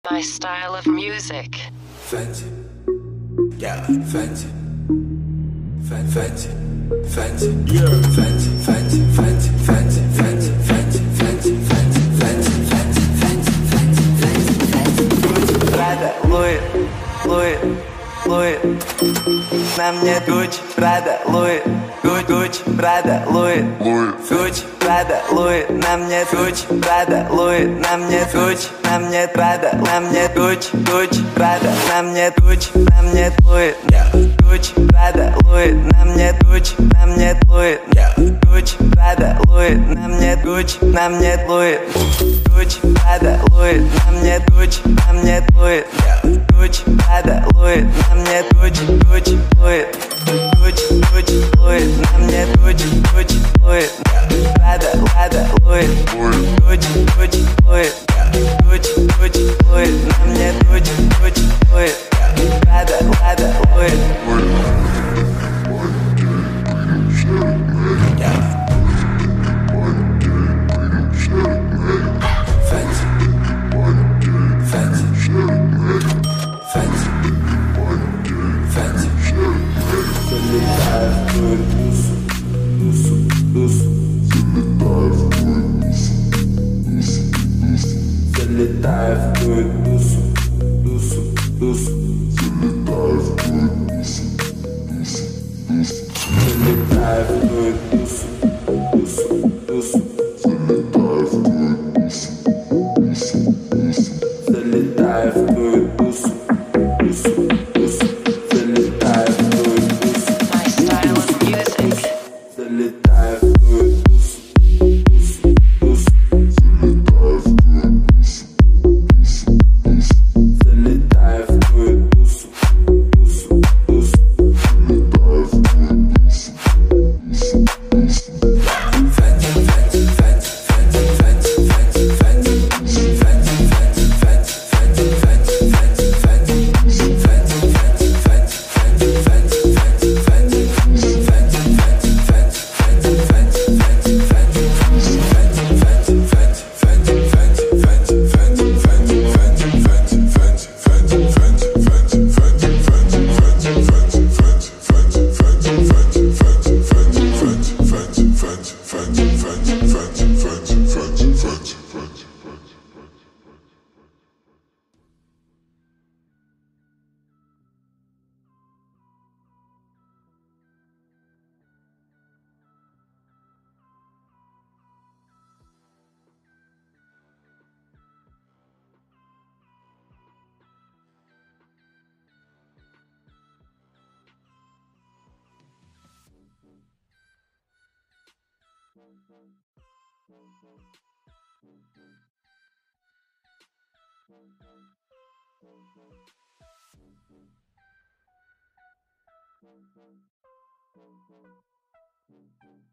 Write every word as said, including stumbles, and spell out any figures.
My style of music. Fendi, yeah, Fendi, Fendi, Fendi, Fendi, yeah, Fendi, Fendi, Fendi, Fendi, Fendi, Fendi, Fendi, Fendi, Fendi, Fendi, Fendi, Fendi, Fendi, Fendi. Prada, Louis, Louis, Louis. На мне Gucci, Prada, Louis, Gucci, Prada, Louis, Gucci, Prada, Louis. На мне Gucci, Prada, Louis. На мне Gucci, на мне Prada, на мне Gucci, Gucci, Prada, на мне Gucci, на мне Louis, Gucci, Prada, Louis. На мне Gucci, на мне Louis, Gucci, Prada, Louis. На мне Gucci, на мне Louis, Gucci, Prada, Louis. На мне Gucci, на мне Louis, Gucci, Prada, Louis. На мне Gucci, Gucci, Louis, Gucci, Gucci, Louis. На мне Gucci, Gucci, Louis. Prada, Prada, Louis, Gucci, Gucci, Louis, Gucci, Gucci, Louis. На мне Gucci, Gucci, Louis. Prada, Prada, Louis. Залетай в твою душу, душу, душу. Залетай в твою душу, душу, душу. Залетай в твою душу, душу, душу. Залетай в твою душу. My style of music. Залетай в твою душу, душу, душу. Залетай в твою душу, душу, душу. Fendi, Fendi, Fendi, Fendi, Fendi, Fendi, Fendi, Fendi, Fendi, Fendi, Fendi, Fendi, Fendi, Fendi, Thank you.